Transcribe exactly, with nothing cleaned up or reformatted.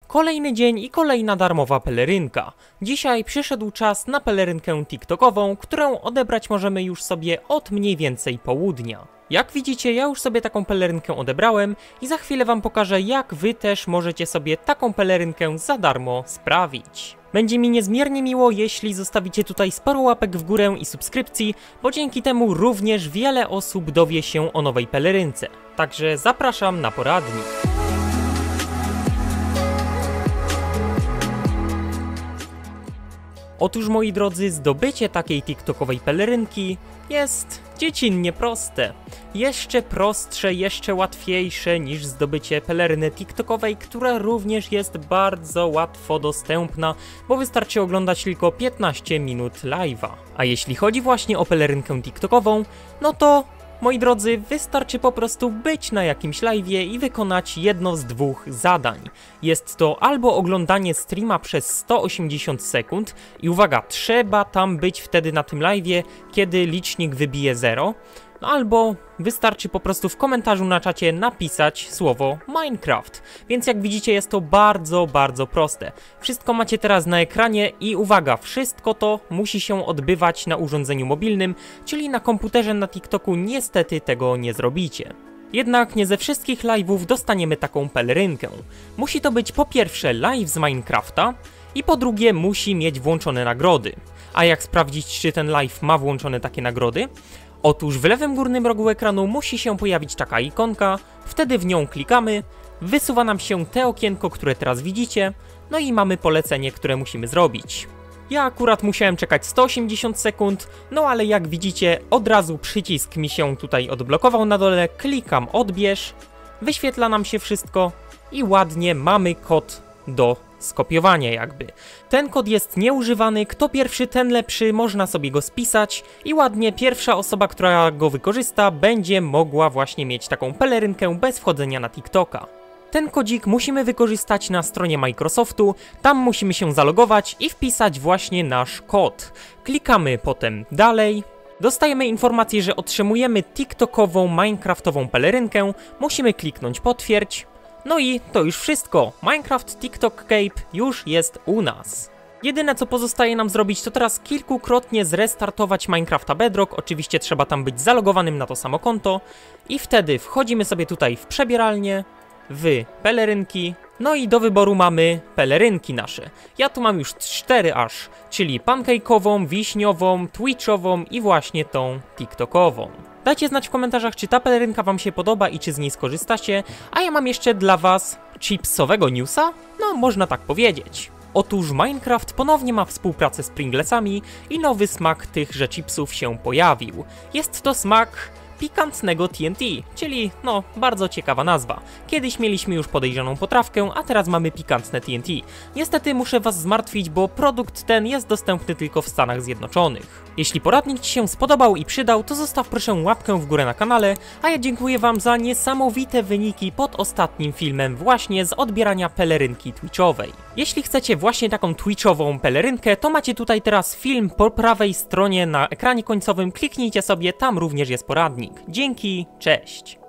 Kolejny dzień i kolejna darmowa pelerynka. Dzisiaj przyszedł czas na pelerynkę TikTokową, którą odebrać możemy już sobie od mniej więcej południa. Jak widzicie, ja już sobie taką pelerynkę odebrałem i za chwilę wam pokażę, jak wy też możecie sobie taką pelerynkę za darmo sprawić. Będzie mi niezmiernie miło, jeśli zostawicie tutaj sporo łapek w górę i subskrypcji, bo dzięki temu również wiele osób dowie się o nowej pelerynce. Także zapraszam na poradnik. Otóż moi drodzy, zdobycie takiej TikTokowej pelerynki jest dziecinnie proste. Jeszcze prostsze, jeszcze łatwiejsze niż zdobycie peleryny TikTokowej, która również jest bardzo łatwo dostępna, bo wystarczy oglądać tylko piętnaście minut live'a. A jeśli chodzi właśnie o pelerynkę TikTokową, no to moi drodzy, wystarczy po prostu być na jakimś live'ie i wykonać jedno z dwóch zadań. Jest to albo oglądanie streama przez sto osiemdziesiąt sekund i uwaga, trzeba tam być wtedy na tym live'ie, kiedy licznik wybije zero, no albo wystarczy po prostu w komentarzu na czacie napisać słowo Minecraft. Więc jak widzicie, jest to bardzo, bardzo proste. Wszystko macie teraz na ekranie i uwaga, wszystko to musi się odbywać na urządzeniu mobilnym, czyli na komputerze na TikToku niestety tego nie zrobicie. Jednak nie ze wszystkich live'ów dostaniemy taką pelerynkę. Musi to być po pierwsze live z Minecrafta i po drugie musi mieć włączone nagrody. A jak sprawdzić, czy ten live ma włączone takie nagrody? Otóż w lewym górnym rogu ekranu musi się pojawić taka ikonka, wtedy w nią klikamy, wysuwa nam się te okienko, które teraz widzicie, no i mamy polecenie, które musimy zrobić. Ja akurat musiałem czekać sto osiemdziesiąt sekund, no ale jak widzicie, od razu przycisk mi się tutaj odblokował na dole, klikam odbierz, wyświetla nam się wszystko i ładnie mamy kod do skopiowania jakby. Ten kod jest nieużywany, kto pierwszy ten lepszy, można sobie go spisać i ładnie pierwsza osoba, która go wykorzysta, będzie mogła właśnie mieć taką pelerynkę bez wchodzenia na TikToka. Ten kodzik musimy wykorzystać na stronie Microsoftu, tam musimy się zalogować i wpisać właśnie nasz kod. Klikamy potem dalej. Dostajemy informację, że otrzymujemy TikTokową Minecraftową pelerynkę, musimy kliknąć potwierdź. No i to już wszystko. Minecraft TikTok Cape już jest u nas. Jedyne co pozostaje nam zrobić, to teraz kilkukrotnie zrestartować Minecrafta Bedrock. Oczywiście trzeba tam być zalogowanym na to samo konto. I wtedy wchodzimy sobie tutaj w przebieralnię, w pelerynki. No i do wyboru mamy pelerynki nasze. Ja tu mam już cztery aż, czyli pancake'ową, wiśniową, twitchową i właśnie tą TikTokową. Dajcie znać w komentarzach, czy ta pelerynka wam się podoba i czy z niej skorzystacie, a ja mam jeszcze dla was chipsowego newsa? No, można tak powiedzieć. Otóż Minecraft ponownie ma współpracę z Pringlesami i nowy smak tychże chipsów się pojawił. Jest to smak pikantnego T N T, czyli no, bardzo ciekawa nazwa. Kiedyś mieliśmy już podejrzaną potrawkę, a teraz mamy pikantne T N T. Niestety muszę was zmartwić, bo produkt ten jest dostępny tylko w Stanach Zjednoczonych. Jeśli poradnik ci się spodobał i przydał, to zostaw proszę łapkę w górę na kanale, a ja dziękuję wam za niesamowite wyniki pod ostatnim filmem właśnie z odbierania pelerynki twitchowej. Jeśli chcecie właśnie taką twitchową pelerynkę, to macie tutaj teraz film po prawej stronie na ekranie końcowym, kliknijcie sobie, tam również jest poradnik. Dzięki, cześć!